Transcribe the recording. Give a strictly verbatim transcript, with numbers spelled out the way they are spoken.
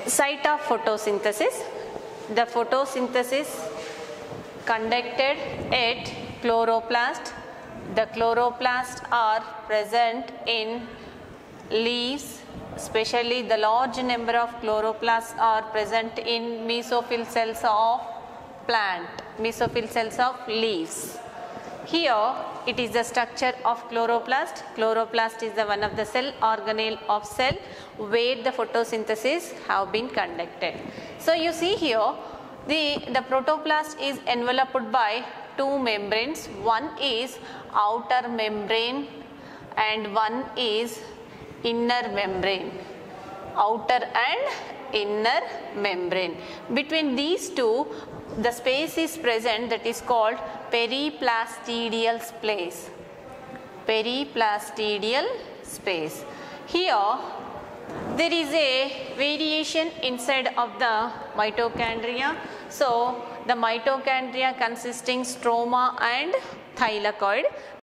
Site of photosynthesis. The photosynthesis conducted at chloroplast. The chloroplasts are present in leaves, especially the large number of chloroplasts are present in mesophyll cells of plant, mesophyll cells of leaves. Here it is the structure of chloroplast. Chloroplast is the one of the cell organelle of cell where the photosynthesis have been conducted. So you see here the, the protoplast is enveloped by two membranes. One is outer membrane and one is inner membrane. Outer and inner membrane. Between these two the space is present that is called periplastidial space. Periplastidial space. Here there is a variation inside of the mitochondria. So the mitochondria consisting stroma and thylakoid.